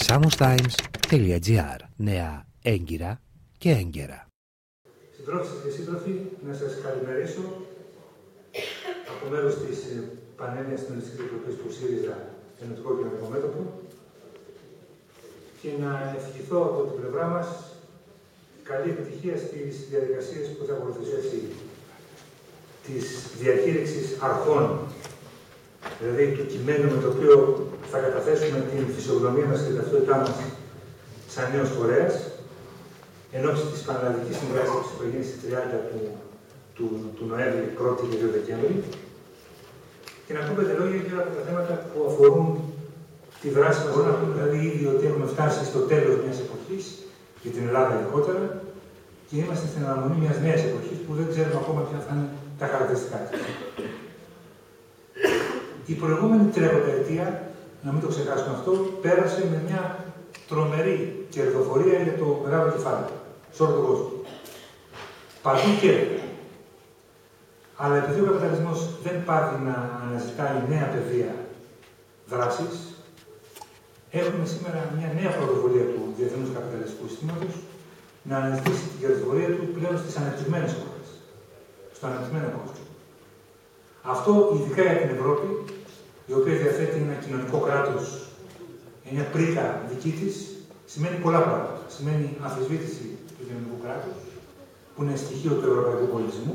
samostimes.gr. Νέα έγκυρα και έγκαιρα. Συντρόφισσες και σύντροφοι, να σας καλημερίσω από μέρους της Πανελλήνιας Συνοδευτικής Επιτροπής του ΣΥΡΙΖΑ Ενωτικό Κοινωνικό Μέτωπο και να ευχηθώ από την πλευρά μας καλή επιτυχία στις διαδικασίες που θα ακολουθήσει της διακήρυξης αρχών, δηλαδή του κειμένου με το οποίο θα καταθέσουμε την φυσιογνωμία μας και την ταυτότητά μας σαν νέος φορέας, εν ώψη της Πανελλαδικής Συνδράσης που έγινε στις 30 του Νοέμβρη, 1η και 2 Δεκέμβρη, και να πω 5 λόγια για από τα θέματα που αφορούν τη δράση μας. Μπορούμε να πούμε δηλαδή ήδη ότι έχουμε φτάσει στο τέλος μιας εποχής, για την Ελλάδα ειδικότερα, και είμαστε στην αναμονή μιας νέας εποχής που δεν ξέρουμε ακόμα ποια θα είναι τα χαρακτηριστικά της. Η προηγούμενη τρέχοντα-ετία, να μην το ξεχάσουμε αυτό, πέρασε με μια τρομερή κερδοφορία για το μεγάλο κεφάλαιο, σε όλο τον κόσμο. Παντού κέρδη. Αλλά επειδή ο καπιταλισμός δεν πάβει να αναζητάει νέα πεδία δράσης, έχουμε σήμερα μια νέα πρωτοβουλία του διεθνούς καπιταλιστικού συστήματος να αναζητήσει την κερδοφορία του πλέον στις ανεπτυγμένες χώρες, στο ανεπτυγμένο κόσμο. Αυτό ειδικά για την Ευρώπη, η οποία διαθέτει ένα κοινωνικό κράτος, μια πρίκα δική της, σημαίνει πολλά πράγματα. Σημαίνει αμφισβήτηση του κοινωνικού κράτους, που είναι στοιχείο του ευρωπαϊκού πολιτισμού,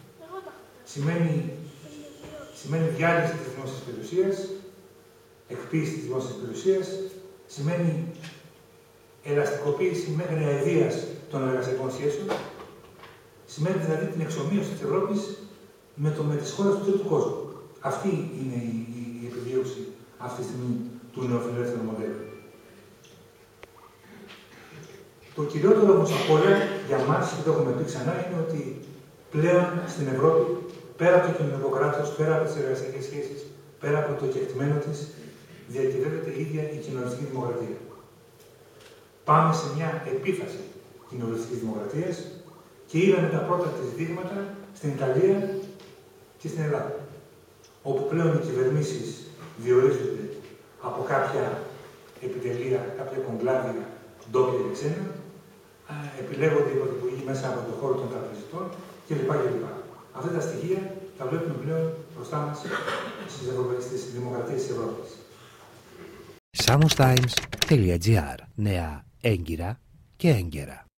σημαίνει διάλυση της δημόσιας περιουσίας, εκποίηση της δημόσιας περιουσίας, σημαίνει ελαστικοποίηση μέχρι αηδίας των εργασιακών σχέσεων, σημαίνει δηλαδή την εξομοίωση της Ευρώπης με τις χώρες του τρίτου κόσμου. Αυτή είναι η επιδίωξη αυτή τη στιγμή του νεοφιλελεύθερου μοντέλου. Το κυριότερο όμως από όλα για μας, και το έχουμε πει ξανά, είναι ότι πλέον στην Ευρώπη, πέρα από το κοινωνικό κράτος, πέρα από τις εργασιακές σχέσεις, πέρα από το κεκτημένο της, διακυβεύεται η ίδια η κοινωνιστική δημοκρατία. Πάμε σε μια επίφαση κοινωνιστικής δημοκρατίας και είδαμε τα πρώτα της δείγματα στην Ιταλία και στην Ελλάδα, όπου πλέον οι κυβερνήσεις διορίζονται από κάποια επιτελεία, κάποια κογκλάδια, ντόπια και ξένα, επιλέγονται οι πρωθυπουργοί μέσα από τον χώρο των τραπεζιτών κλπ. Αυτά τα στοιχεία τα βλέπουμε πλέον μπροστά μας στις δημοκρατίες της Ευρώπης. samostimes.gr. Νέα έγκυρα και έγκαιρα.